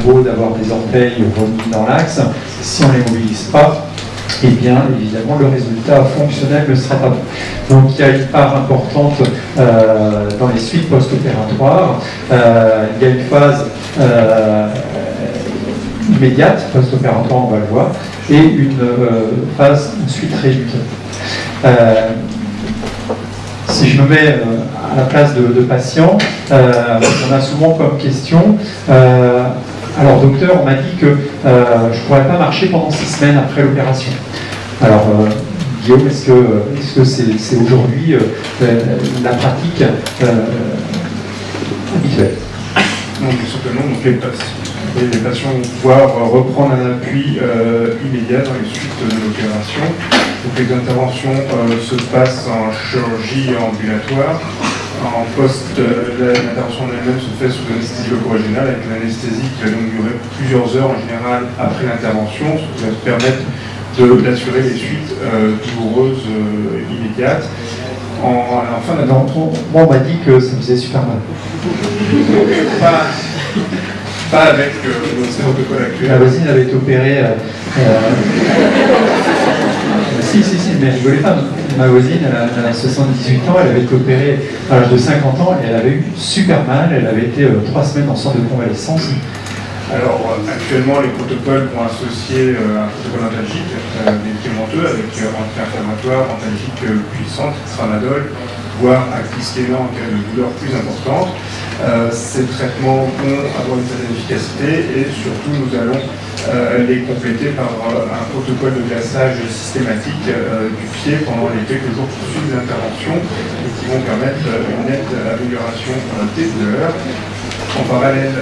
beau d'avoir des orteils remis dans l'axe, si on ne les mobilise pas, eh bien, évidemment, le résultat fonctionnel ne sera pas bon. Donc, il y a une part importante dans les suites post-opératoires. Il y a une phase immédiate, post-opératoire, on va le voir, et une phase ensuite réduite. Si je me mets à la place de patients, on a souvent comme question alors docteur, on m'a dit que je ne pourrais pas marcher pendant 6 semaines après l'opération. Alors Guillaume, est-ce que c'est aujourd'hui la pratique habituelle? Non, tout simplement, donc les patients vont pouvoir reprendre un appui immédiat dans les suites de l'opération. Donc les interventions se passent en chirurgie ambulatoire. En post, l'intervention en elle-même se fait sous anesthésie loco-régionale avec une anesthésie qui va donc durer plusieurs heures en général après l'intervention, ce qui va permettre d'assurer les suites douloureuses immédiates. En fin d'intervention, moi on m'a dit que ça faisait super mal. Pas avec notre protocole actuel. Ma voisine avait été opérée. Si, mais rigolez pas. Ma voisine, elle a 78 ans, elle avait été opérée à l'âge de 50 ans et elle avait eu super mal. Elle avait été 3 semaines en centre de convalescence. Alors, actuellement, les protocoles vont associer un protocole antalgique médicamenteux avec anti-inflammatoire, antalgique puissante, tramadol, voire acliskénant en cas de douleur plus importante. Ces traitements vont avoir une certaine efficacité et surtout nous allons les compléter par un protocole de glaçage systématique du pied pendant les quelques jours qui suivent l'intervention et qui vont permettre une nette amélioration des douleurs. En parallèle,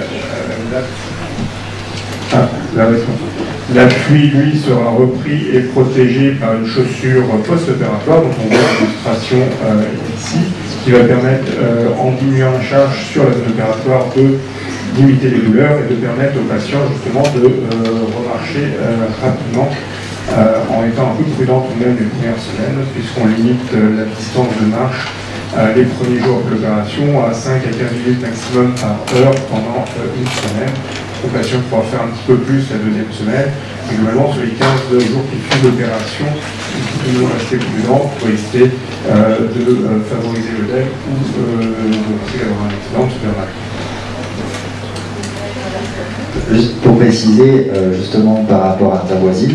l'appui, lui, sera repris et protégé par une chaussure post-opératoire, dont on voit l'illustration ici, qui va permettre, en diminuant la charge sur la zone opératoire, de limiter les douleurs et de permettre aux patients justement de remarcher rapidement en étant un peu prudent tout de même les premières semaines, puisqu'on limite la distance de marche les premiers jours de l'opération à 5 à 15 minutes maximum par heure pendant une semaine. Le patient pourra faire un petit peu plus la deuxième semaine. Et globalement, sur les 15 jours qui suivent l'opération, nous devons rester prudents pour éviter de favoriser le DEL ou de risquer d'avoir un accident de se faire mal. Juste pour préciser, justement par rapport à ta voisine,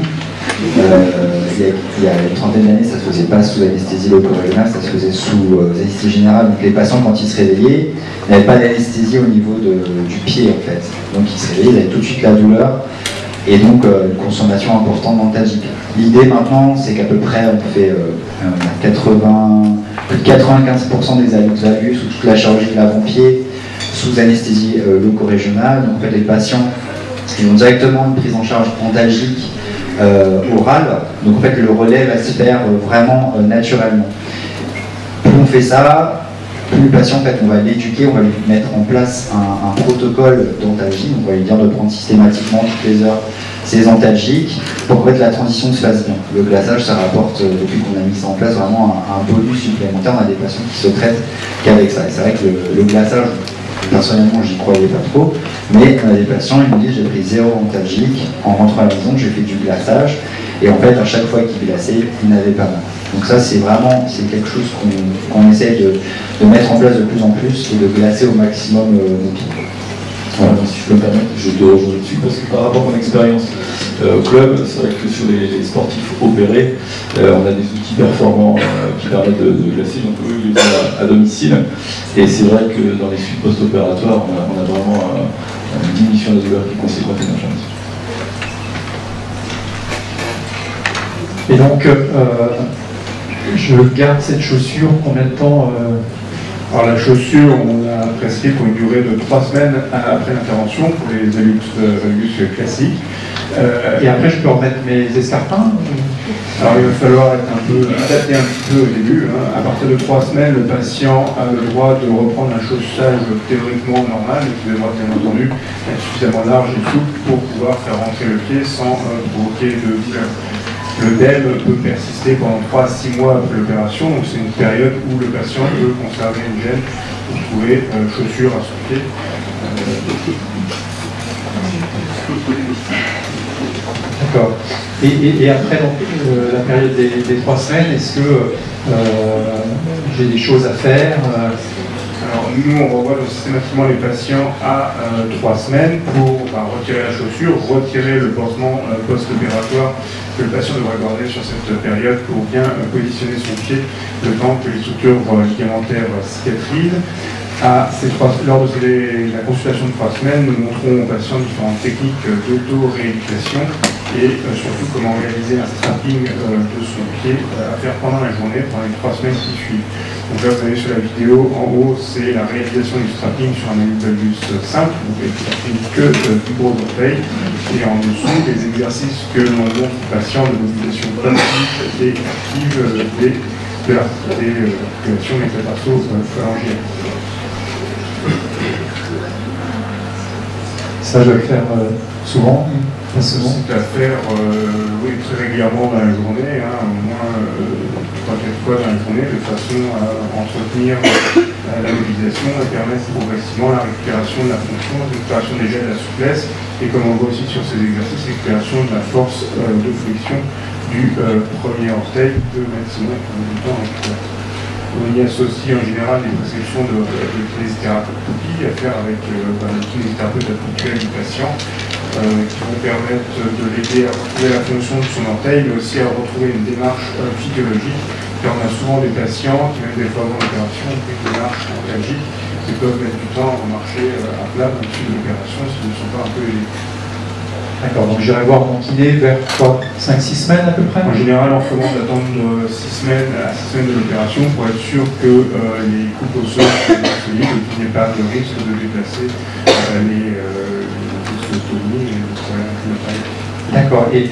il y a une trentaine d'années, ça ne se faisait pas sous anesthésie loco-régionale, ça se faisait sous anesthésie générale. Donc les patients, quand ils se réveillaient, n'avaient pas d'anesthésie au niveau du pied en fait. Donc ils se réveillaient, ils avaient tout de suite la douleur et donc une consommation importante d'antalgique. L'idée maintenant, c'est qu'à peu près on fait plus de 95% des valgus sous toute la chirurgie de l'avant-pied sous anesthésie loco-régionale. Donc en fait les patients, ils ont directement une prise en charge antalgique orale, donc en fait le relais va se faire vraiment naturellement. Plus on fait ça, plus le patient, en fait, on va l'éduquer, on va lui mettre en place un protocole d'antalgie, on va lui dire de prendre systématiquement toutes les heures ses antalgiques pour que la transition se fasse bien. Le glaçage, ça rapporte, depuis qu'on a mis ça en place, vraiment un bonus supplémentaire. On a des patients qui se traitent qu'avec ça. Et c'est vrai que le glaçage, personnellement, j'y croyais pas trop, mais on a des patients, ils me disent j'ai pris 0 antalgique, en rentrant à la maison, j'ai fait du glaçage, et en fait, à chaque fois qu'ils glaçaient, ils n'avaient pas mal. Donc ça, c'est quelque chose qu'on essaie de mettre en place de plus en plus, et de glacer au maximum nos pieds. Voilà, si je peux me permettre, je te rejoins dessus parce que par rapport à mon expérience au club, c'est vrai que sur les sportifs opérés, on a des outils performants qui permettent de glacer, donc eux ils les ont à domicile. Et c'est vrai que dans les suites post-opératoires, on a vraiment une diminution de douleur qui est conséquente et machin. Et donc, je garde cette chaussure combien de temps Alors la chaussure, on a prescrit pour une durée de 3 semaines après l'intervention pour les valgus classiques. Et après, je peux remettre mes escarpins? Alors il va falloir être adapter un petit peu au début. À partir de 3 semaines, le patient a le droit de reprendre un chaussage théoriquement normal, mais qui devra bien entendu être suffisamment large et souple pour pouvoir faire rentrer le pied sans provoquer de douleur. Le DEL peut persister pendant 3 à 6 mois après l'opération, donc c'est une période où le patient peut conserver une gêne pour trouver chaussures à son pied. D'accord. Et après donc, la période des 3 semaines, est-ce que j'ai des choses à faire Alors nous, on revoit donc systématiquement les patients à 3 semaines pour retirer la chaussure, retirer le pansement post-opératoire que le patient devrait garder sur cette période pour bien positionner son pied le temps que les structures ligamentaires cicatrisent. Lors de la consultation de 3 semaines, nous montrons aux patients différentes techniques d'auto-rééducation et surtout comment réaliser un strapping de son pied à faire pendant la journée, pendant les 3 semaines qui suivent. Donc là, vous avez sur la vidéo, en haut, c'est la réalisation du strapping sur un amygdalus simple, donc avec strapping que du gros orteil, et en dessous, les exercices que l'on montre aux patients de mobilisation passive et active de l'articulation métatarso-phalangienne. Ça, je vais le faire souvent, pas souvent. C'est à faire oui, très régulièrement dans la journée, hein, au moins 3-4 fois dans la journée, de façon à entretenir la mobilisation et permettre progressivement la récupération de la fonction, la récupération déjà de la souplesse, et comme on voit aussi sur ces exercices, récupération de la force de flexion du premier orteil de maximum du temps récupéré. On y associe en général des prescriptions de kinésithérapie à faire avec le kinésithérapeute habituel du patient qui vont permettre de l'aider à retrouver la fonction de son orteil, mais aussi à retrouver une démarche physiologique. Car on a souvent des patients qui, même des fois avant l'opération, ont une démarche antalgique qui peuvent mettre du temps à marcher à plat au-dessus de l'opération s'ils ne sont pas un peu aidés. D'accord, donc j'irai voir mon kiné vers 5-6 semaines à peu près. En général, on recommande d'attendre 6 semaines à 6 semaines de l'opération pour être sûr que les coupes osseuses soient bien solides et qu'il n'y ait pas de risque de déplacer les ostomies et les problèmes de taille. D'accord, et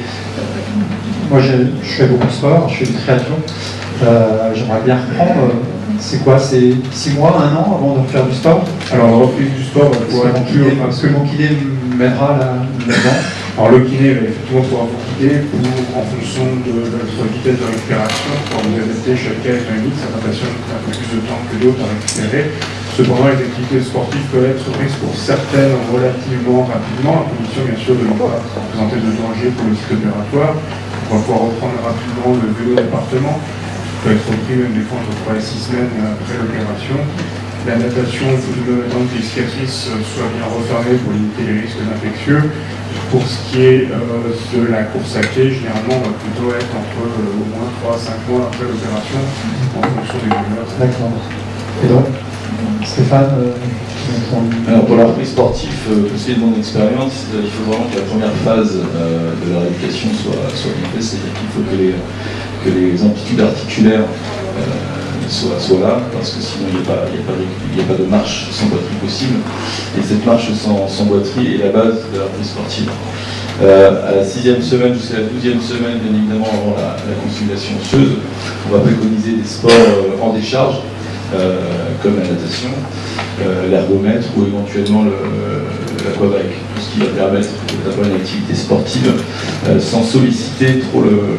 moi je fais beaucoup de sport, je fais du triathlon. J'aimerais bien reprendre. C'est quoi? C'est 6 mois, 1 an avant de refaire du sport? Alors, la reprise du sport va pouvoir être parce que mon kiné m'aidera là-dedans. Alors, le kiné va effectivement pouvoir vous guider en fonction de votre vitesse de récupération, pour vous adapter chaque cas est unique. Certains patients ont un peu plus de temps que d'autres à récupérer. Cependant, les activités sportives peuvent être prises pour certaines relativement rapidement, à condition bien sûr de ne pas présenter de danger pour le site opératoire. On va pouvoir reprendre rapidement le vélo d'appartement. Peut être repris même des fois entre 3 et 6 semaines après l'opération. La natation, il faut le temps que les cicatrices soient bien refermées pour limiter les risques d'infectieux. Pour ce qui est de la course à pied, généralement on va plutôt être entre au moins 3 à 5 mois après l'opération en fonction des douleurs. D'accord. Et donc, Stéphane Alors pour la reprise sportive, pour ce qui est de mon expérience, il faut vraiment que la première phase de la rééducation soit bien faite, c'est-à-dire qu'il faut que les amplitudes articulaires soient là, parce que sinon il n'y a pas de marche sans boiterie possible. Et cette marche sans boiterie est la base de la reprise sportive. À la 6e semaine jusqu'à la 12e semaine, bien évidemment avant la consolidation osseuse, on va préconiser des sports en décharge, comme la natation, l'ergomètre ou éventuellement l'aquabike, tout ce qui va permettre d'avoir une activité sportive sans solliciter trop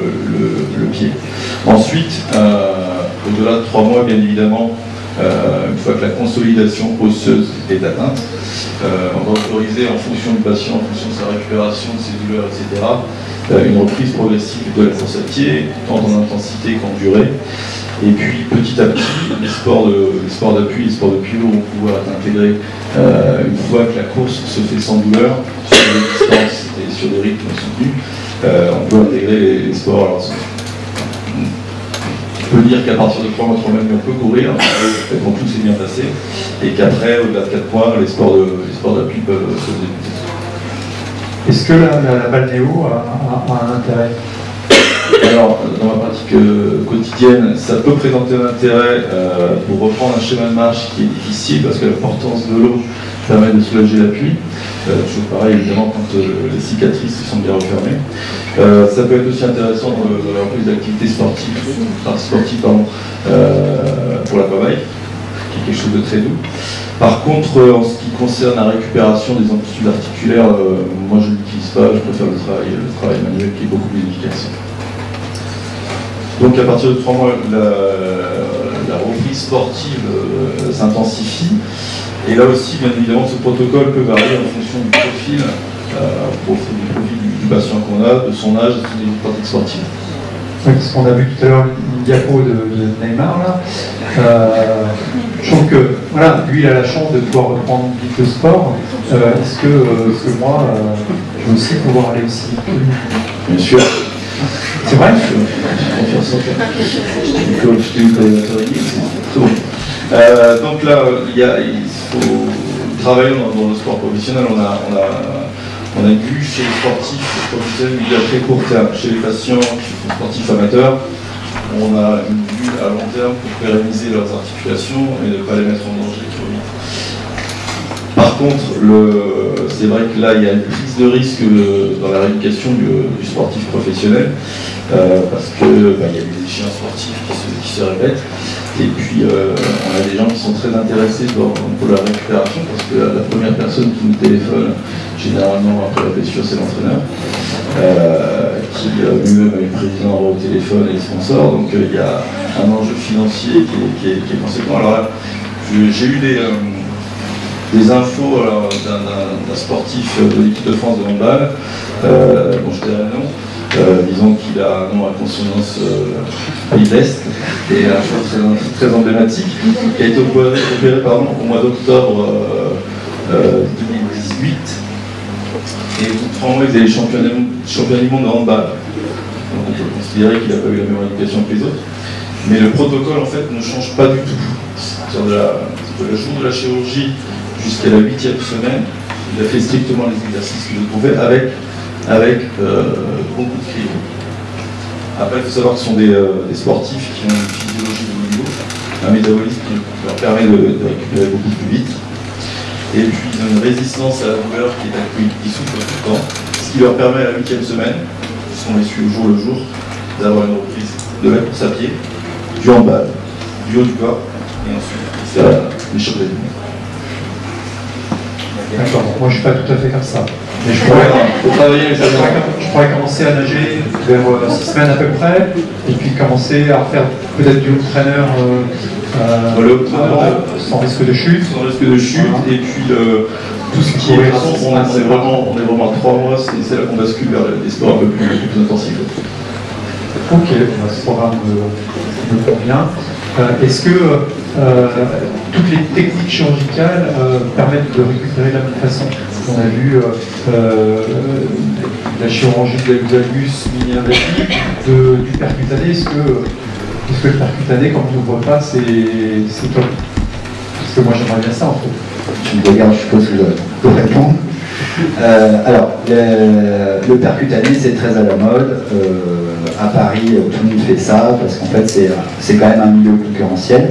le pied. Ensuite, au-delà de 3 mois, bien évidemment, une fois que la consolidation osseuse est atteinte, on va autoriser en fonction du patient, en fonction de sa récupération, de ses douleurs, etc., une reprise progressive de la course à pied, tant en intensité qu'en durée. Et puis petit à petit, les sports d'appui, les sports de pivot vont pouvoir être intégrés une fois que la course se fait sans douleur, sur des distances et sur des rythmes soutenus. On peut intégrer les sports. Alors, on peut dire qu'à partir de 3 mois, on peut courir, quand tout s'est bien passé, et qu'après, au-delà de 4 mois, les sports d'appui peuvent se débuter. Est-ce que la balnéo a un intérêt? Alors, dans ma pratique quotidienne, ça peut présenter un intérêt pour reprendre un schéma de marche qui est difficile parce que l'importance de l'eau permet de soulager l'appui. Toujours pareil, évidemment, quand les cicatrices sont bien refermées. Ça peut être aussi intéressant dans la reprise d'activité sportive, pour l'aquabike, qui est quelque chose de très doux. Par contre, en ce qui concerne la récupération des amplitudes articulaires, moi je ne l'utilise pas, je préfère le travail manuel qui est beaucoup plus efficace. Donc à partir de 3 mois, la reprise sportive s'intensifie. Et là aussi, bien évidemment, ce protocole peut varier en fonction du profil profil du patient qu'on a, de son âge, de son pratique sportive. Oui, parce qu'on a vu tout à l'heure une diapo de Neymar là. Je trouve que voilà, lui il a la chance de pouvoir reprendre vite le sport. Est-ce que moi, je veux aussi pouvoir aller aussi vite? Bien sûr. C'est vrai? Donc là, il faut travailler dans le sport professionnel. On a vu chez les sportifs professionnels une vue à très court terme. Chez les patients sportifs amateurs, on a une vue à long terme pour pérenniser leurs articulations et ne pas les mettre en danger trop vite. Par contre, c'est vrai que là, il y a une prise de risque dans la rééducation du sportif professionnel, parce qu'il y a des échéances sportives qui se répètent. Et puis, on a des gens qui sont très intéressés pour la récupération, parce que la première personne qui nous téléphone, généralement après la blessure, c'est l'entraîneur, qui lui-même a eu le président au téléphone et les sponsors. Donc, il y a un enjeu financier qui est conséquent. Alors là, j'ai eu des infos d'un sportif de l'équipe de France de handball, dont je dirais le nom, disons qu'il a un nom à consonance pays de l'Est, et un chose très emblématique, qui a été opéré au mois d'octobre 2018, et au bout de 3 mois, il faisait les championnats du monde de handball. Donc on peut considérer qu'il n'a pas eu la même éducation que les autres. Mais le protocole, en fait, ne change pas du tout. C'est-à-dire le jour de la chirurgie jusqu'à la 8e semaine, il a fait strictement les exercices qu'il trouvait avec beaucoup de cryo. Après, il faut savoir que ce sont des sportifs qui ont une physiologie de haut niveau, un métabolisme qui leur permet de récupérer beaucoup plus vite. Et puis, ils ont une résistance à la douleur qui est accrue, qui souffrent tout le temps, ce qui leur permet à la 8e semaine, qui sont les suivre au jour le jour, d'avoir une reprise de la course à pied, du handball, du haut du corps, et ensuite, c'est les championnats du monde. D'accord, moi je suis pas tout à fait comme ça. Mais je pourrais commencer à nager vers 6 semaines à peu près, et puis commencer à faire peut-être du home-trainer sans risque de chute. Sans risque de chute, voilà. Et puis tout ce qui est on est vraiment à 3 mois, c'est là qu'on bascule vers des sports un peu plus intensifs. Ok, ce programme me convient. Est-ce que toutes les techniques chirurgicales permettent de récupérer de la même façon? On a vu la chirurgie de l'usalgus mini-invasive, du percutané. Est-ce que le percutané, quand on n'ouvre pas, c'est top? Parce que moi j'aimerais bien ça en fait. Tu me regardes, je suppose que je peux répondre. Alors, le percutané, c'est très à la mode. À Paris, tout le monde fait ça, parce qu'en fait, c'est quand même un milieu concurrentiel.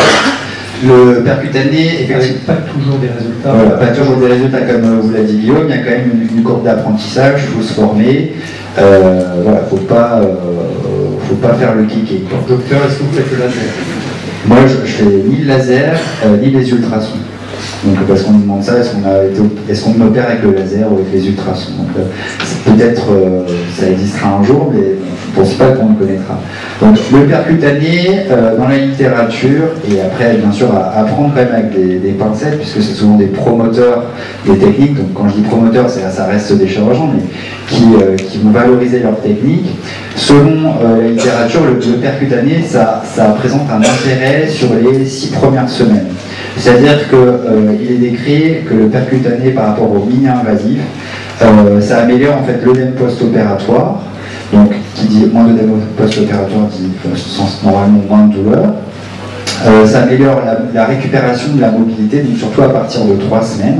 Le percutané, effectivement, pas toujours des résultats. Voilà, pas toujours des résultats, comme vous l'a dit Guillaume, il y a quand même une courbe d'apprentissage, il faut se former. Voilà, faut pas faire le kiké. Docteur, est-ce que vous faites le laser? Moi, je fais ni le laser, ni les ultrasons. Donc, parce qu'on nous demande ça, est-ce qu'on opère avec le laser ou avec les ultrasons? Donc, peut-être ça existera un jour, mais je ne pense pas qu'on le connaîtra. Donc, le percutané, dans la littérature, et après, bien sûr, à prendre quand même avec des pincettes, puisque c'est souvent des promoteurs des techniques. Donc, quand je dis promoteurs, ça reste des chirurgiens, mais qui vont valoriser leurs techniques. Selon la littérature, le percutané, ça présente un intérêt sur les 6 premières semaines. C'est-à-dire qu'il est décrit que le percutané par rapport au mini-invasif, ça améliore en fait l'œdème post-opératoire. Donc, qui dit moins d'œdème post-opératoire dit normalement moins de douleur. Ça améliore la récupération de la mobilité, donc surtout à partir de 3 semaines.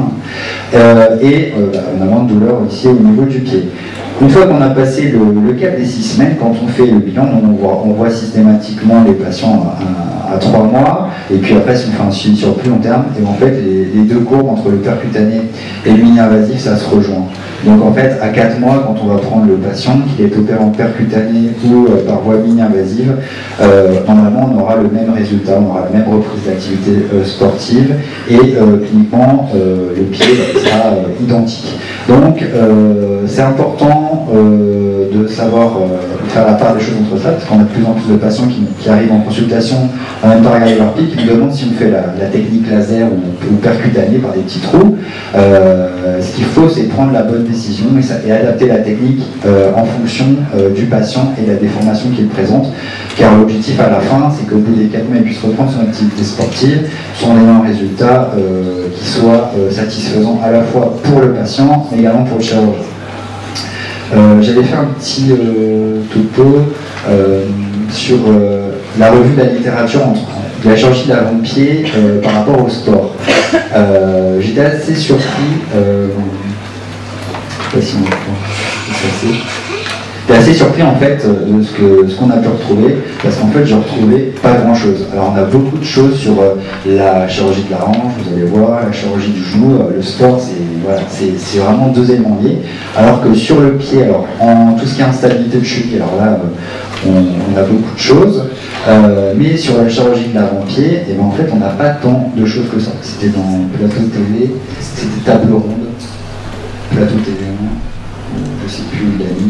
Et on a moins de douleur ici au niveau du pied. Une fois qu'on a passé le cap des 6 semaines, quand on fait le bilan, on voit systématiquement les patients à 3 mois, et puis après, si on fait un suivi sur plus long terme, et en fait, les deux courbes entre le percutané et le mini-invasif, ça se rejoint. Donc en fait, à 4 mois, quand on va prendre le patient qui est opéré en percutané ou par voie mini-invasive, normalement, on aura le même résultat, on aura la même reprise d'activité sportive, et cliniquement, le pied sera identique. Donc, c'est important important de savoir faire la part des choses entre ça, parce qu'on a de plus en plus de patients qui arrivent en consultation en même temps regarder leur pied, qui nous demandent si on fait la technique laser ou percutanée par des petits trous. Ce qu'il faut, c'est prendre la bonne décision et adapter la technique en fonction du patient et de la déformation qu'il présente, car l'objectif à la fin, c'est qu'au bout des 4 mois, il puisse reprendre son activité sportive, son ayant un résultat qui soit satisfaisant à la fois pour le patient, mais également pour le chirurgien. J'avais fait un petit topo sur la revue de la littérature de la chirurgie de l'avant-pied par rapport au sport. J'étais assez surpris, je sais pas si on peut. J'étais assez surpris en fait de ce qu'on a pu retrouver, parce qu'en fait je retrouvais pas grand chose. Alors on a beaucoup de choses sur la chirurgie de la hanche, vous allez voir, la chirurgie du genou, le sport, c'est vraiment 2 éléments liés. Alors que sur le pied, alors en tout ce qui est instabilité de cheville, alors là on a beaucoup de choses, mais sur la chirurgie de l'avant-pied, et ben en fait on n'a pas tant de choses que ça. C'était dans Plateau TV, c'était table ronde, Plateau TV 1, je sais plus où il a mis.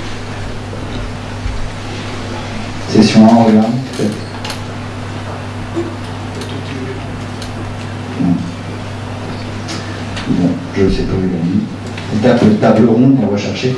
Session 1, on regarde, peut-être. Bon, je ne sais pas où il a mis. Table ronde, on va chercher.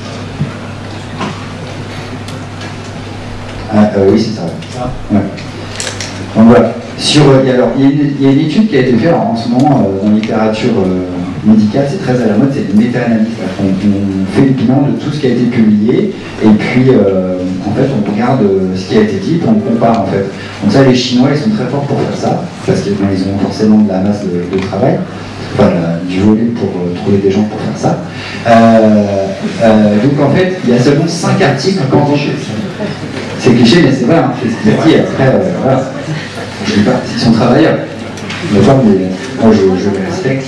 Oui, c'est ça. Ouais. Donc voilà. Il y a une étude qui a été faite en ce moment dans la littérature médicale, c'est très à la mode, c'est une méta-analyse. On fait le bilan de tout ce qui a été publié, et puis en fait on regarde ce qui a été dit, puis on compare en fait. Donc ça, les Chinois, ils sont très forts pour faire ça, parce qu'ils ont forcément de la masse de travail, enfin du volume pour trouver des gens pour faire ça. Donc en fait, il y a seulement 5 articles quand on... C'est cliché, mais c'est vrai, hein, c'est ce qu'il a dit, après, voilà. Je dis pas, ils sont travailleurs. Mais moi, je les respecte.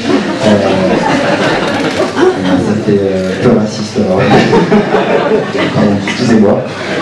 Ça fait peu raciste. Pardon, excusez-moi.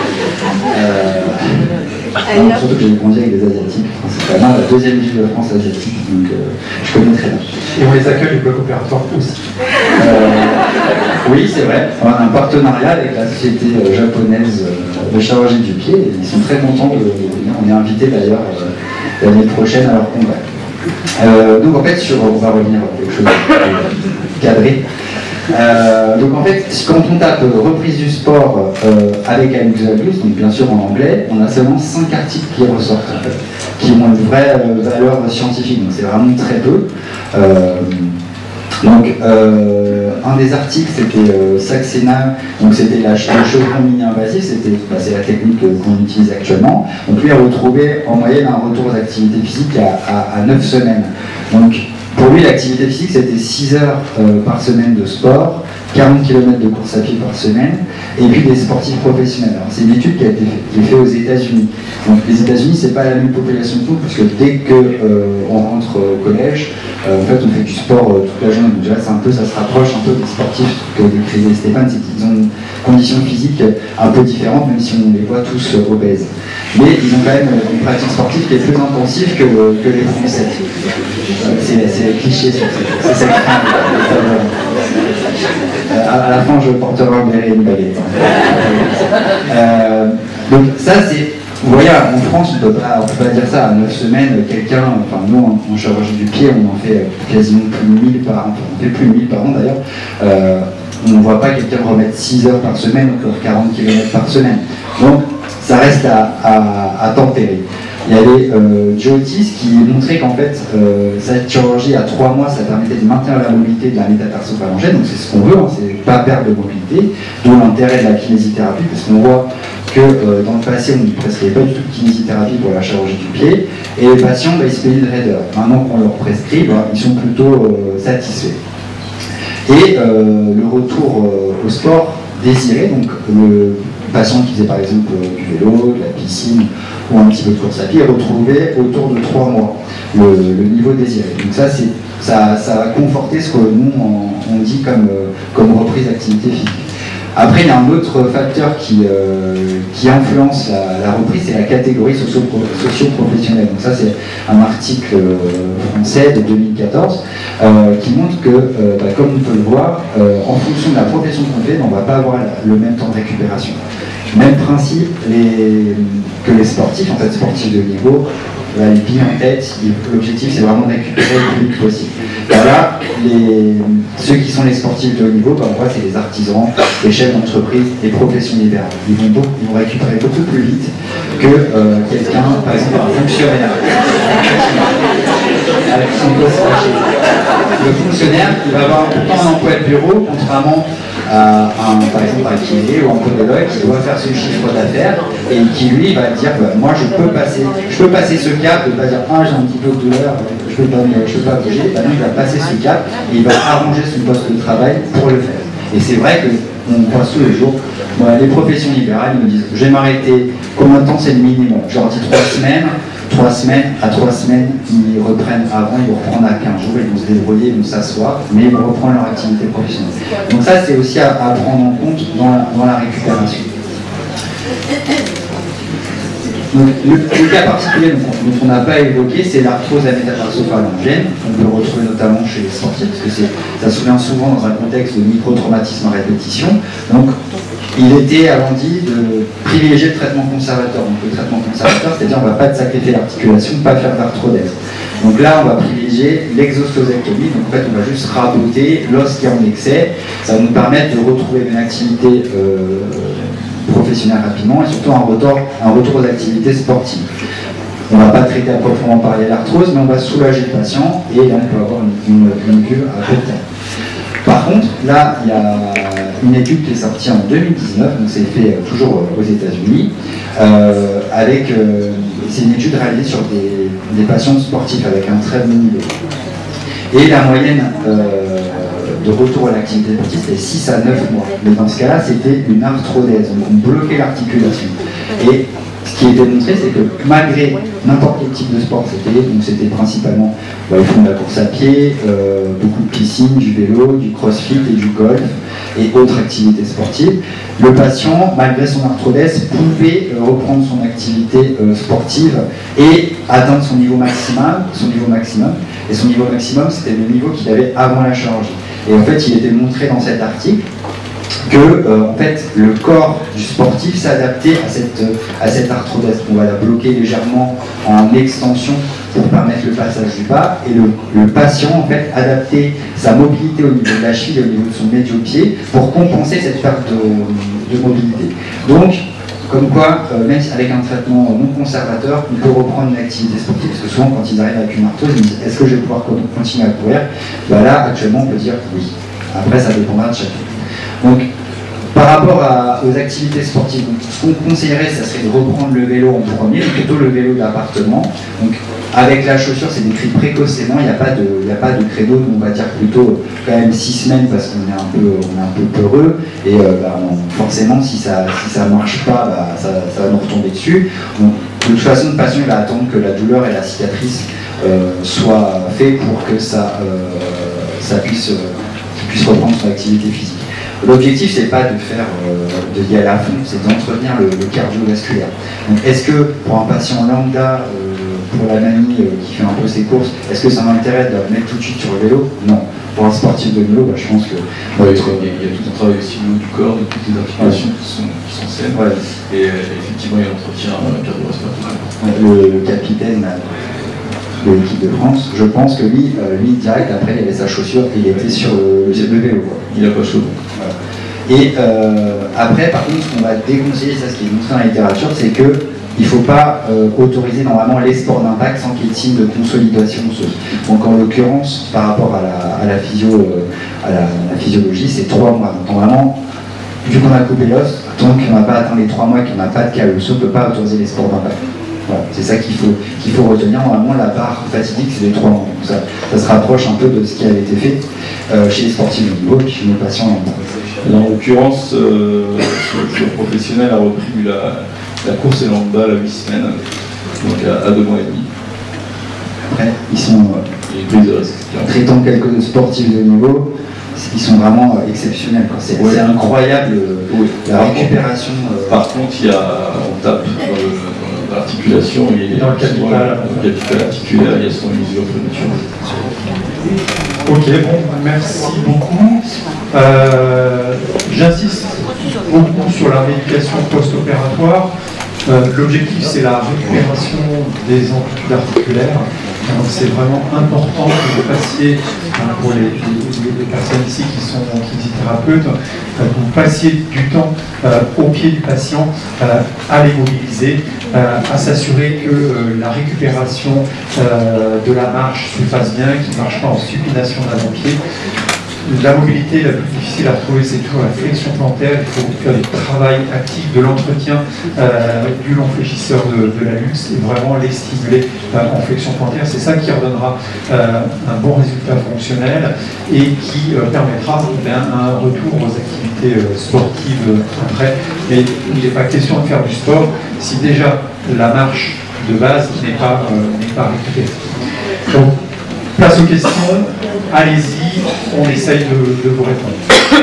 Surtout que j'ai grandi avec des Asiatiques, principalement la 2e ville de France asiatique, donc je connais très bien. Et on les accueille, les blocs opératoires aussi. Oui, c'est vrai. On a un partenariat avec la société japonaise de chirurgie du pied. Et ils sont très contents de venir. On est invité d'ailleurs l'année prochaine à leur congrès. Donc en fait, on va revenir à quelque chose de cadré. Donc en fait, quand on tape reprise du sport avec Aluxablus, donc bien sûr en anglais, on a seulement 5 articles qui ressortent, en fait, qui ont une vraie valeur scientifique. Donc c'est vraiment très peu. Donc, un des articles, c'était Saxena, donc c'était le chevron mini-invasif, c'est la technique qu'on utilise actuellement. Donc lui a retrouvé en moyenne un retour aux activités physiques à 9 semaines. Donc pour lui, l'activité physique, c'était 6 heures par semaine de sport, 40 km de course à pied par semaine, et puis des sportifs professionnels. Alors, c'est une étude qui a été faite aux États-Unis. Donc les États-Unis, c'est pas la même population que nous, puisque dès qu'on rentre au collège, en fait, on fait du sport toute la journée. Donc déjà, ça se rapproche un peu des sportifs que décrivait Stéphane, c'est qu'ils ont une condition physique un peu différente, même si on les voit tous obèses. Mais ils ont quand même une pratique sportive qui est plus intensive que les Français. C'est cliché sur c'est ça. À la fin, je porterai un béret et une baguette. Donc ça, c'est... Vous voyez, en France, on ne peut pas dire ça. À 9 semaines, quelqu'un, enfin nous, en chirurgie du pied, on en fait quasiment plus de 1000 par an. On fait plus de 1000 par an d'ailleurs. On ne voit pas quelqu'un remettre 6 heures par semaine, encore 40 km par semaine. Donc, ça reste à tempérer. Il y avait Joe Otis qui montrait qu'en fait, cette chirurgie à 3 mois, ça permettait de maintenir la mobilité de la métatarso-phalangienne, donc c'est ce qu'on veut, hein, c'est pas perdre de mobilité, d'où l'intérêt de la kinésithérapie, parce qu'on voit que dans le passé, on ne prescrivait pas du tout de kinésithérapie pour la chirurgie du pied, et les patients, ils se payaient de raideur. Maintenant qu'on leur prescrit, ils sont plutôt satisfaits. Et le retour au sport désiré, donc le patient qui faisait par exemple du vélo, de la piscine ou un petit peu de course à pied, retrouvait autour de 3 mois le niveau désiré. Donc ça a conforté ce que nous on dit comme reprise d'activité physique. Après, il y a un autre facteur qui influence la reprise, c'est la catégorie socio-professionnelle. Donc ça, c'est un article français de 2014 qui montre que, comme on peut le voir, en fonction de la profession qu'on fait, on ne va pas avoir le même temps de récupération. Même principe que les sportifs, en fait, sportifs de niveau, les billes en tête, l'objectif c'est vraiment de récupérer le plus vite possible. Voilà, ceux qui sont les sportifs de haut niveau, on voit c'est les artisans, les chefs d'entreprise, les professions libérales. Ils vont récupérer beaucoup plus vite que quelqu'un, par exemple un fonctionnaire. Avec son poste caché. Le fonctionnaire, il va avoir un emploi de bureau, contrairement par exemple un kiné ou un podologue qui doit faire son chiffre d'affaires et qui lui va dire moi je peux passer ce cap de ne pas dire j'ai un petit peu de douleur, je peux pas bouger, non, il va passer ce cap et il va arranger son poste de travail pour le faire. Et c'est vrai qu'on croise tous les jours, les professions libérales me disent je vais m'arrêter, combien de temps c'est le minimum? Je leur dis 3 semaines. 3 semaines, ils reprennent avant, ils vont reprendre à 15 jours, ils vont se débrouiller, ils vont s'asseoir, mais ils vont reprendre leur activité professionnelle. Donc ça, c'est aussi à prendre en compte dans la récupération. Donc, le cas particulier dont on n'a pas évoqué, c'est l'arthrose à métatarso-pharyngène, qu'on peut retrouver notamment chez les sportifs, parce que ça souvient souvent dans un contexte de micro-traumatisme à répétition. Donc, il était avant dit de privilégier le traitement conservateur. Donc le traitement conservateur, c'est-à-dire on ne va pas sacrifier l'articulation, pas faire d'arthrodèse. Donc là, on va privilégier l'exostosectomie. Donc en fait, on va juste raboter l'os qui est en excès. Ça va nous permettre de retrouver une activité professionnelle rapidement et surtout un retour aux activités sportives. On ne va pas traiter à proprement parler l'arthrose, mais on va soulager le patient et là, on peut avoir une vue à court terme. Par contre, là, il y a une étude qui est sortie en 2019, donc c'est fait toujours aux États-Unis, c'est une étude réalisée sur des patients sportifs avec un très bon niveau. Et la moyenne de retour à l'activité sportive, c'était 6 à 9 mois. Mais dans ce cas-là, c'était une arthrodèse, donc on bloquait l'articulation. Et ce qui est démontré, c'est que malgré n'importe quel type de sport, c'était principalement, ils font de la course à pied, beaucoup de piscine, du vélo, du crossfit et du golf et autres activités sportives. Le patient, malgré son arthrodèse, pouvait reprendre son activité sportive et atteindre son niveau maximum. Et son niveau maximum, c'était le niveau qu'il avait avant la chirurgie. Et en fait, il était montré dans cet article que en fait, le corps du sportif s'adaptait à cette arthrodèse. On va la bloquer légèrement en extension pour permettre le passage du bas, et le patient en fait adaptait sa mobilité au niveau de la cheville, au niveau de son médio-pied, pour compenser cette perte de mobilité. Donc, comme quoi, même avec un traitement non conservateur, on peut reprendre une activité sportive, parce que souvent quand ils arrivent avec une arthrose, ils disent est-ce que je vais pouvoir continuer à courir? Là, actuellement, on peut dire oui. Après, ça dépendra de chacun. Donc, par rapport aux activités sportives, donc, ce qu'on conseillerait, ça serait de reprendre le vélo en premier, plutôt le vélo d'appartement. Donc, avec la chaussure, c'est décrit précocement, il n'y a pas de credo, on va dire plutôt quand même 6 semaines parce qu'on est un peu peureux, et forcément, si ça marche pas, ça va nous retomber dessus. Donc, de toute façon, le patient va attendre que la douleur et la cicatrice soient faits pour que ça puisse reprendre son activité physique. L'objectif, c'est pas de y aller à fond, c'est d'entretenir le cardiovasculaire. Donc, est-ce que pour un patient lambda, pour la mamie qui fait un peu ses courses, est-ce que ça m'intéresse de la mettre tout de suite sur le vélo? Non. Pour un sportif de vélo, je pense que... il y a tout un travail aussi au niveau du corps, de toutes les articulations qui sont saines. Ouais. Et effectivement, il y a l'entretien cardio-respiratoire. Le capitaine de l'équipe de France, je pense que lui direct, après, il avait sa chaussure et il était sur le vélo. Il n'a pas chaud. Voilà. Et après, par contre, ce qu'on va déconseiller, ça ce qui est montré dans la littérature, c'est que il ne faut pas autoriser normalement les sports d'impact sans qu'il y ait de signe de consolidation osseuse. Donc en l'occurrence, par rapport à la physiologie, c'est 3 mois. Donc normalement, vu qu'on a coupé l'os, tant qu'on n'a pas atteint les 3 mois et qu'on n'a pas de cas osseux, on ne peut pas autoriser les sports d'impact. Voilà, c'est ça qu'il faut retenir. Normalement, la barre fatidique, c'est les 3 mois. Donc ça se rapproche un peu de ce qui avait été fait chez les sportifs de niveau et chez nos patients. En l'occurrence, le professionnel a repris la course et l'handball à 8 semaines, donc à 2 mois et demi. Après, ils sont traitant quelques sportifs de niveau. ils sont vraiment exceptionnels. C'est incroyable la récupération. Par contre, on tape dans l'articulation et dans le capital articulaire, il y a son usure prématurée. Ok, bon, merci beaucoup. J'insiste beaucoup sur la rééducation post-opératoire. L'objectif, c'est la récupération des amplitudes articulaires. Donc c'est vraiment important que vous passiez, pour les personnes ici qui sont kinésithérapeutes, vous passiez du temps au pied du patient, à l'immobiliser, à s'assurer que la récupération de la marche se fasse bien, qu'il ne marche pas en supination d'avant-pied. La mobilité la plus difficile à trouver, c'est toujours la flexion plantaire. Il faut faire du travail actif, de l'entretien du long fléchisseur de la luxe et vraiment les stimuler en flexion plantaire. C'est ça qui redonnera un bon résultat fonctionnel et qui permettra un retour aux activités sportives après. Mais il n'est pas question de faire du sport si déjà la marche de base n'est pas récupérée. Donc, place aux questions, allez-y, on essaye de vous répondre.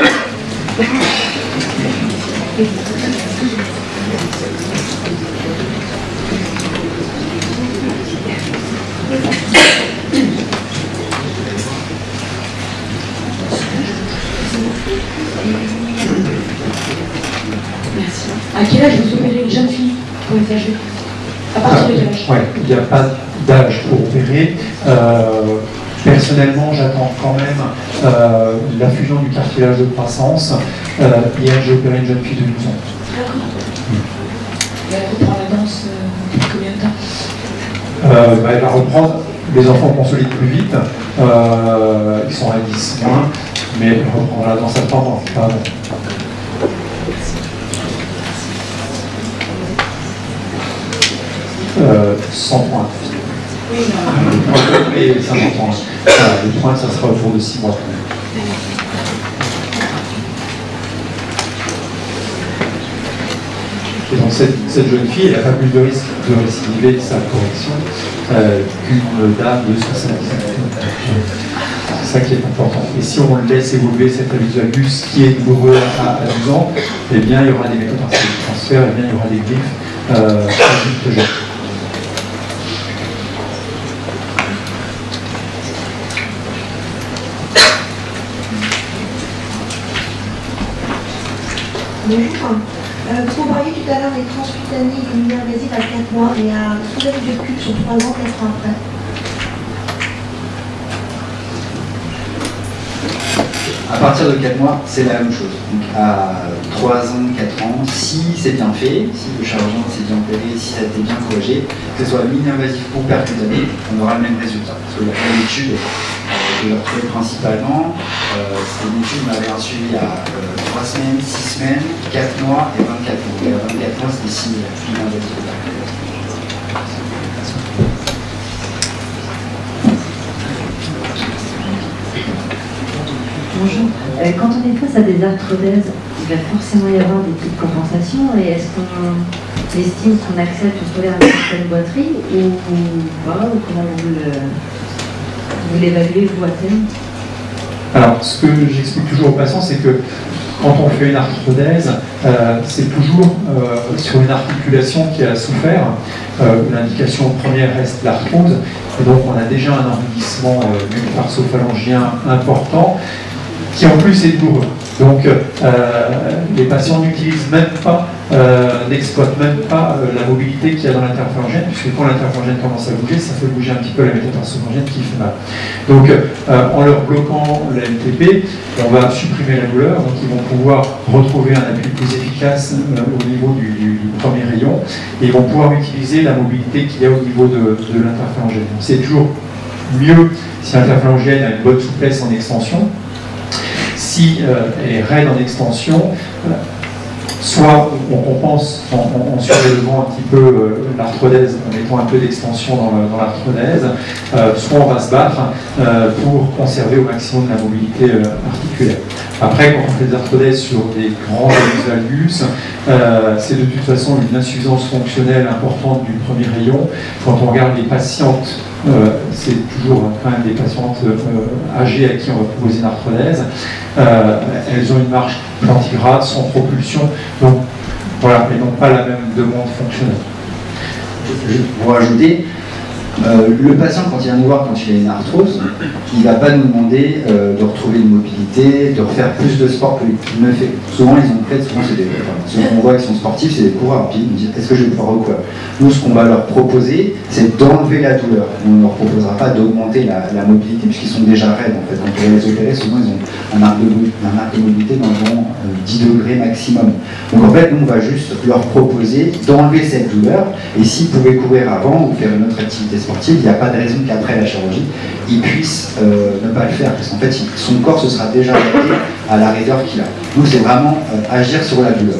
Merci. À quel âge vous opérez une jeune fille pour les âges? À partir de quel âge? Ouais, il n'y a pas d'âge pour opérer. Personnellement, j'attends quand même la fusion du cartilage de croissance. Hier, j'ai opéré une jeune fille de 12 ans. D'accord. Et elle reprend la danse depuis combien de temps? Elle va reprendre. Les enfants consolident plus vite. Ils sont à 10 moins, mais elle reprendra la danse à 3 mois, pas avant. Sans points. Et 50 ans. Le point, ça sera autour de 6 mois. Et donc cette jeune fille, elle n'a pas plus de risque de récidiver sa correction qu'une dame de 70 ans. C'est ça qui est important. Et si on laisse évoluer cet abus valgus qui est douloureux à 12 ans, eh bien il y aura des méthodes de transfert, eh bien il y aura des griffes adultes jeunes. Bonjour. Vous parliez tout à l'heure des transcutanés et des milieux invasifs à 4 mois et à soulever de cul sur 3 ans, 4 ans après. À partir de 4 mois, c'est la même chose. Donc à 3 ans, 4 ans, si c'est bien fait, si le chirurgien s'est bien opéré, si ça a été bien corrigé, que ce soit mini-invasif ou percutané, on aura le même résultat. Parce que la même étude que j'ai retrouvée principalement, c'est une étude qui m'avait un suivi à 3 semaines, 6 semaines, 4 mois et 24 mois. Et à 24 mois, c'était similaire, mini-invasif. Bonjour. Quand on est face à des arthrodèses, il va forcément y avoir des petites compensations. Et est-ce qu'on estime qu'on accepte de trouver une certaine boiterie ou pas, ou comment vous l'évaluez, vous, à terme? Alors, ce que j'explique toujours aux patients, c'est que quand on fait une arthrodèse, c'est toujours sur une articulation qui a souffert. L'indication première reste l'arthrose, et donc on a déjà un envahissement métatarso-phalangiens important, qui en plus est douloureux. Donc les patients n'utilisent même pas, n'exploitent même pas la mobilité qu'il y a dans l'interphalangienne, puisque quand l'interphalangienne commence à bouger, ça fait bouger un petit peu la métatarso-phalangienne qui fait mal. Donc en leur bloquant la MTP, on va supprimer la douleur, donc ils vont pouvoir retrouver un appui plus efficace au niveau du premier rayon, et ils vont pouvoir utiliser la mobilité qu'il y a au niveau de l'interphalangienne. C'est toujours mieux si l'interphalangienne a une bonne souplesse en extension. Si elle est raide en extension, soit on compense en surélevant un petit peu l'arthrodèse, en mettant un peu d'extension dans l'arthrodèse, soit on va se battre pour conserver au maximum la mobilité articulaire. Après, quand on fait des arthrodèses sur des grands abus valgus, c'est de toute façon une insuffisance fonctionnelle importante du premier rayon. Quand on regarde les patientes c'est toujours quand même des patientes âgées à qui on va proposer une arthrodèse. Elles ont une marche plantigrade sans propulsion, donc voilà, elles n'ont pas la même demande fonctionnelle. Pour ajouter, le patient, quand il vient nous voir, quand il a une arthrose, il ne va pas nous demander de retrouver une mobilité, de refaire plus de sport qu'il ne fait. Souvent, ils ont fait, ceux qu'on voit qui sont sportifs, c'est des coureurs. Puis ils me disent, est-ce que je vais pouvoir recourir? Nous, ce qu'on va leur proposer, c'est d'enlever la douleur. On ne leur proposera pas d'augmenter la mobilité, puisqu'ils sont déjà raides. En fait. Quand on va les opérer, souvent, ils ont un arc de mobilité d'environ 10 degrés maximum. Donc, en fait, nous, on va juste leur proposer d'enlever cette douleur. Et s'ils pouvaient courir avant ou faire une autre activité sportive, il n'y a pas de raison qu'après la chirurgie, il puisse ne pas le faire, parce qu'en fait, son corps se sera déjà adapté à la raideur qu'il a. Nous, c'est vraiment agir sur la douleur.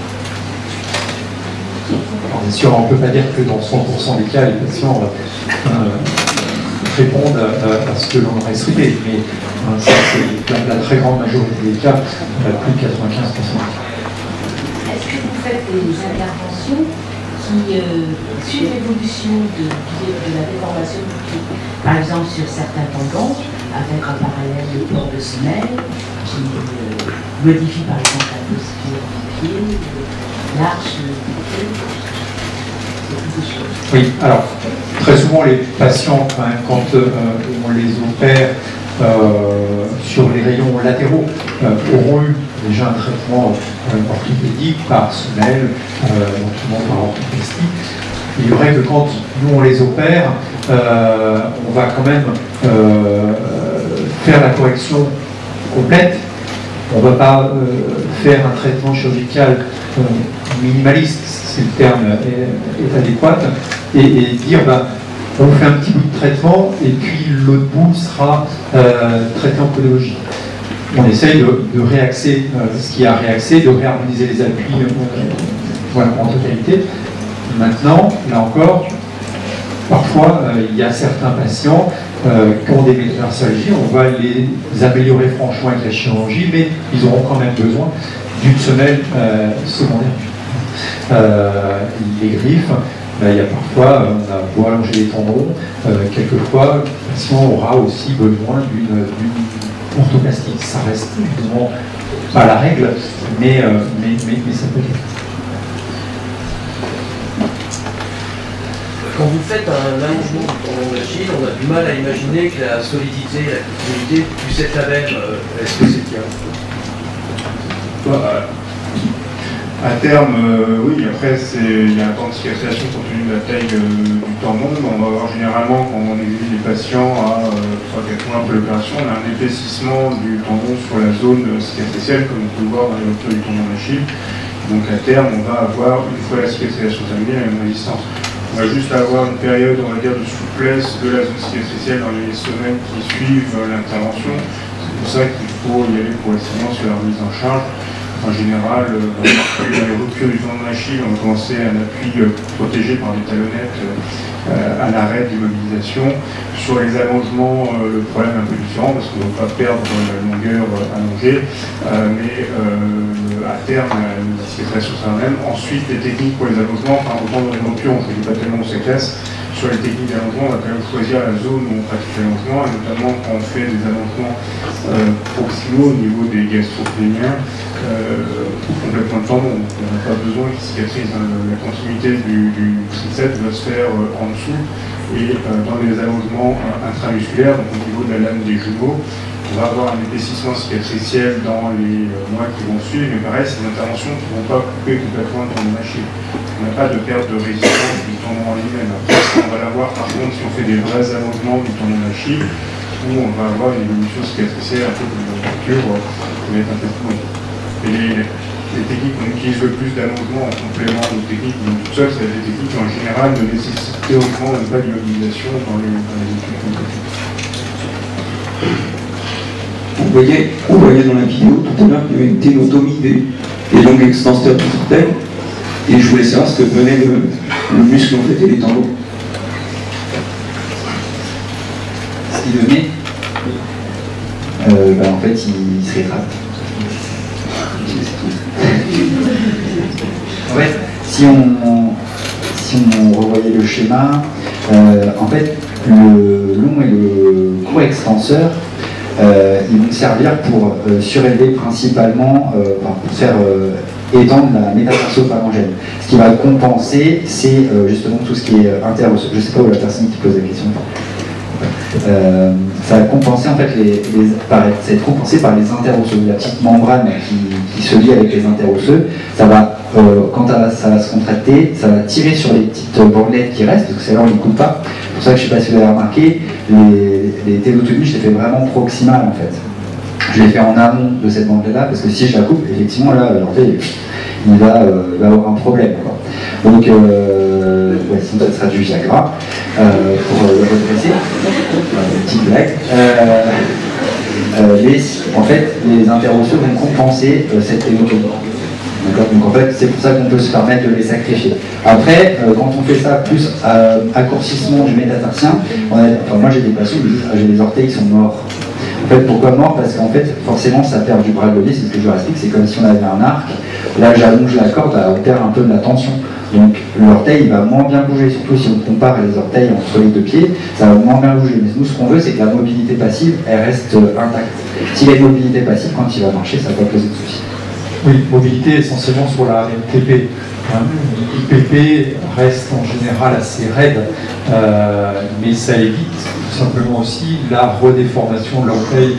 Bien sûr, on ne peut pas dire que dans 100% des cas, les patients répondent à ce que l'on aurait souhaité, mais ça, c'est la très grande majorité des cas, plus de 95%. Est-ce que vous faites des interventions qui suivent l'évolution de la déformation du pied, par exemple sur certains tendons, avec en parallèle le port de semelle, qui modifie par exemple la posture du pied, l'arche du pied, c'est des choses. Oui, alors très souvent les patients, quand même, quand on les opère sur les rayons latéraux, auront eu déjà un traitement orthopédique par semelle, éventuellement par orthoplastie. Il est vrai que quand nous on les opère, on va quand même faire la correction complète. On ne va pas faire un traitement chirurgical minimaliste, si le terme est adéquat, et dire on fait un petit bout de traitement et puis l'autre bout sera traité en podologie. On essaye de réaxer ce qui a réaxé, de réharmoniser les appuis voilà, en totalité. Maintenant, là encore, parfois il y a certains patients qui ont des métatarsalgies, on va les améliorer franchement avec la chirurgie, mais ils auront quand même besoin d'une semelle secondaire. Les griffes, il y a parfois, on a beau allonger les tendons, quelquefois le patient aura aussi besoin d'une orthoplastie. Ça reste évidemment pas la règle, mais ça peut être. Quand vous faites un allongement du tendon d'Achille, on a du mal à imaginer que la solidité et la continuité puissent être la même. Est-ce que c'est bien? À terme, oui, après, il y a un temps de cicatrisation compte tenu de la taille du tendon. On va avoir généralement, quand on examine les patients à 3-4 mois après l'opération, on a un épaississement du tendon sur la zone cicatricielle, comme on peut le voir dans les ruptures du tendon d'Achille. Donc à terme, on va avoir, une fois la cicatrisation terminée, la même résistance. On va juste avoir une période, on va dire, de souplesse de la zone cicatricielle dans les semaines qui suivent l'intervention. C'est pour ça qu'il faut y aller progressivement sur la remise en charge. En général, dans les ruptures du tendon d'Achille, on va commencer un appui protégé par des talonnettes à l'arrêt de l'immobilisation. Sur les allongements, le problème est un peu différent parce qu'on ne va pas perdre la longueur allongée, mais à terme, la cicatrisation sera la même. Ensuite, les techniques pour les allongements, enfin, autant dans les ruptures, on ne fait pas tellement on séquestre. Sur les techniques d'allongement, on va quand même choisir la zone où on pratique l'allongement, et notamment quand on fait des allongements proximaux au niveau des gastrophéniens, complètement de tendon. On n'a pas besoin qu'ils cicatrisent. La continuité du triceps va se faire en dessous, et dans les allongements intramusculaires, donc au niveau de la lame des jumeaux, on va avoir un épaississement cicatriciel dans les mois qui vont suivre, mais pareil, c'est des interventions qui ne vont pas couper complètement le tendon d'Achille. On n'a pas de perte de résistance du tendon en lui-même. Après, on va l'avoir par contre si on fait des vrais allongements du tendon d'Achille, où on va avoir une évolution cicatricielle un peu comme une fracture qui va être un peu plus longue. Et les techniques qu'on utilise le plus d'allongement en complément aux techniques qui sont toutes seules, c'est des techniques qui en général ne nécessitent théoriquement même pas d'immobilisation dans les études cliniques. On voyait dans la vidéo tout à l'heure qu'il y avait une ténotomie des longues extenseurs du orteil, et je voulais savoir ce que venait le muscle en fait et les tendons. Ce qui venait, en fait, il se rétracte. En fait, si on revoyait le schéma, en fait, le long et le court extenseur, ils vont servir pour surélever principalement, pour faire étendre la métatarso-pharyngène. Ce qui va compenser, c'est justement tout ce qui est interosseux. Je ne sais pas où la personne qui pose la question. Ça va compenser en fait ça va être compensé par les interosseux, la petite membrane qui se lie avec les interosseux. Ça va, quand ça va se contracter, ça va tirer sur les petites bandelettes qui restent, parce que celles-là on ne les coupe pas. C'est pour ça que je ne sais pas si vous avez remarqué, les télotomies, je les fais vraiment proximales en fait. Je les fais en amont de cette bandelette-là, parce que si je la coupe, effectivement là, l'orteil, il va avoir un problème, quoi. Donc, ouais, sinon ça sera du Viagra pour le redresser. Petite blague. En fait, les interosseux vont compenser cette télotomie. Donc en fait, c'est pour ça qu'on peut se permettre de les sacrifier. Après, quand on fait ça plus accourcissement du métatarsien, moi j'ai des patients qui disent j'ai les orteils qui sont morts. En fait, pourquoi mort? Parce qu'en fait, forcément, ça perd du bras de levier, c'est ce que je leur explique, c'est comme si on avait un arc. Là, j'allonge la corde, on perd un peu de la tension. Donc l'orteil va moins bien bouger, surtout si on compare les orteils entre les deux pieds, ça va moins bien bouger. Mais nous, ce qu'on veut, c'est que la mobilité passive, elle reste intacte. S'il y a une mobilité passive, quand il va marcher, ça va pas poser de soucis. Oui, mobilité essentiellement sur la MTP. L'IPP reste en général assez raide, mais ça évite tout simplement aussi la redéformation de l'orteil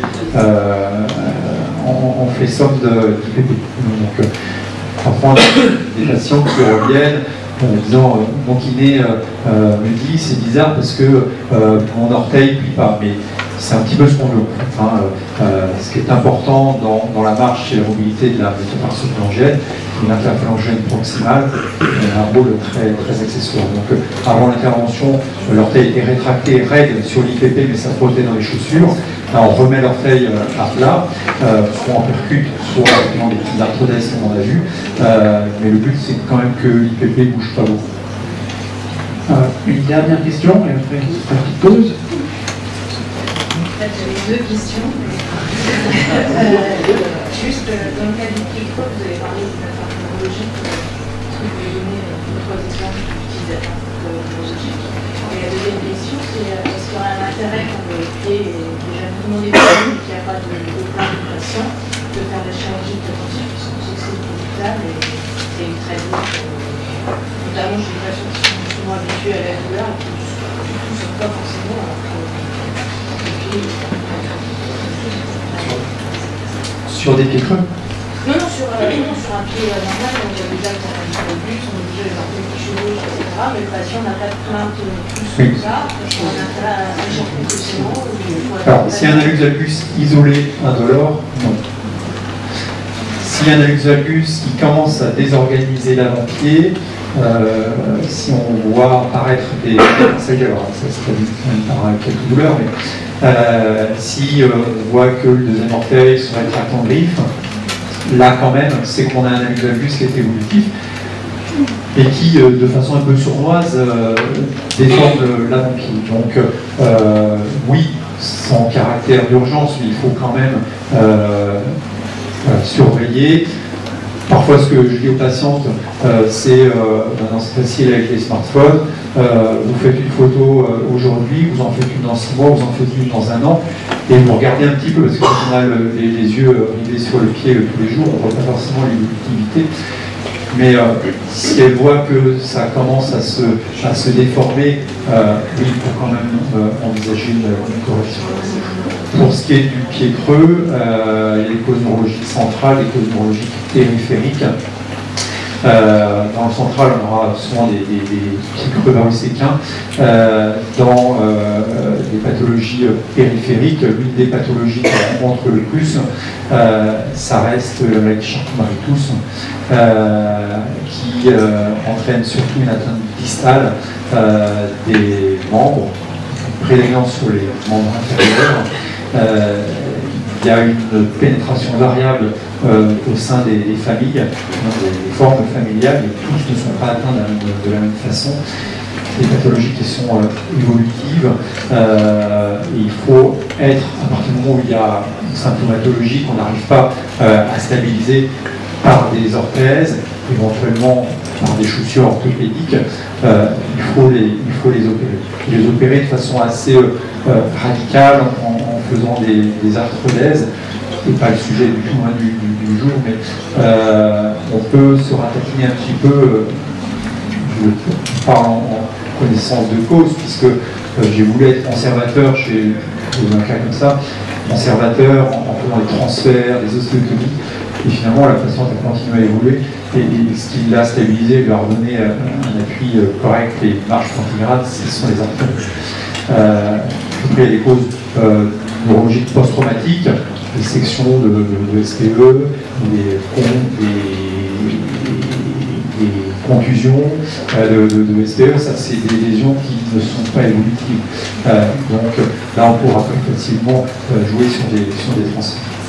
en fait somme d'IPP. Donc, parfois, des patients qui reviennent en disant mon kiné me dit c'est bizarre parce que mon orteil ne plie pas. Mais c'est un petit peu ce qu'on veut. Ce qui est important dans la marche, c'est la mobilité de la métatarso-pharyngène, une interpharyngène proximale, a un rôle très, très accessoire. Donc avant l'intervention, l'orteil était rétracté, raide sur l'IPP, mais ça frottait dans les chaussures. Là, on remet l'orteil à plat, soit en percute, soit dans les petites arthrodèses comme on a vu. Mais le but, c'est quand même que l'IPP ne bouge pas beaucoup. Une dernière question, et après une petite pause. J'avais deux questions. Juste dans le cas du pied-creux, vous avez parlé de la pharmacologie. Est-ce que vous pouvez donner 2-3 exemples d'utilisateurs pharmacologiques? Et la deuxième question, c'est est-ce qu'il y aura un intérêt quand le pied est déjà tout le monde est connu, qu'il n'y a pas de plein de patients, de faire la chirurgie de tension, puisqu'on sait que c'est profitable et c'est une très lourde. Notamment chez les patients qui sont justement habitués à la douleur et qui ne sont pas forcément. Sur des pieds creux? Non, sur un pied normal, on a déjà le bus, on a déjà les orteils qui chevauchent, etc. Mais le patient n'a pas de plainte plus que ça, on a intérêt à agir précocement. Alors, si un hallux valgus isolé, indolore, non. Si un hallux valgus qui commence à désorganiser l'avant-pied, si on voit apparaître des... Ça y est, alors ça se traduit par quelques douleurs, mais si on voit que le deuxième orteil se rétracte en griffe, là quand même, c'est qu'on a un hallux valgus qui est évolutif et qui, de façon un peu sournoise, déforme l'avant-pied. Donc, oui, sans caractère d'urgence, mais il faut quand même surveiller. Parfois, ce que je dis aux patientes, c'est maintenant c'est facile avec les smartphones, vous faites une photo aujourd'hui, vous en faites une dans 6 mois, vous en faites une dans 1 an, et vous regardez un petit peu, parce que quand on a les yeux rivés sur le pied tous les jours, on ne voit pas forcément l'évolutivité. Mais si elle voit que ça commence à se déformer, oui, il faut quand même envisager une correction. Pour ce qui est du pied creux, il y a les causes neurologiques centrales, les causes neurologiques périphériques. Dans le central, on aura souvent des pieds creux varicéquins. Dans les pathologies périphériques, l'une des pathologies qui rencontre le plus, ça reste la charcot-marie-tous, qui entraîne surtout une atteinte distale des membres, prédominant sur les membres inférieurs. Il y a une pénétration variable au sein des familles, des formes familiales, mais tous ne sont pas atteints de la même façon. Des pathologies qui sont évolutives. Il faut être, à partir du moment où il y a une symptomatologie qu'on n'arrive pas à stabiliser par des orthèses, éventuellement par des chaussures orthopédiques, il faut les opérer. Et les opérer de façon assez radicale en faisant des arthrodèses. Ce n'est pas le sujet du tout du jour, mais on peut se ratatiner un petit peu, je parle en connaissance de cause, puisque j'ai voulu être conservateur chez un cas comme ça, conservateur en faisant des transferts, des ostéotomies, et finalement la patiente a continué à évoluer, et ce qui l'a stabilisé, lui a redonné un appui correct et une marche antigrade, ce sont les arthrodèses. Après, il y a des causes neurologiques post-traumatiques, des sections de SPE, des contusions de SPE, ça c'est des lésions qui ne sont pas évolutives. Donc là on pourra facilement jouer sur des transferts.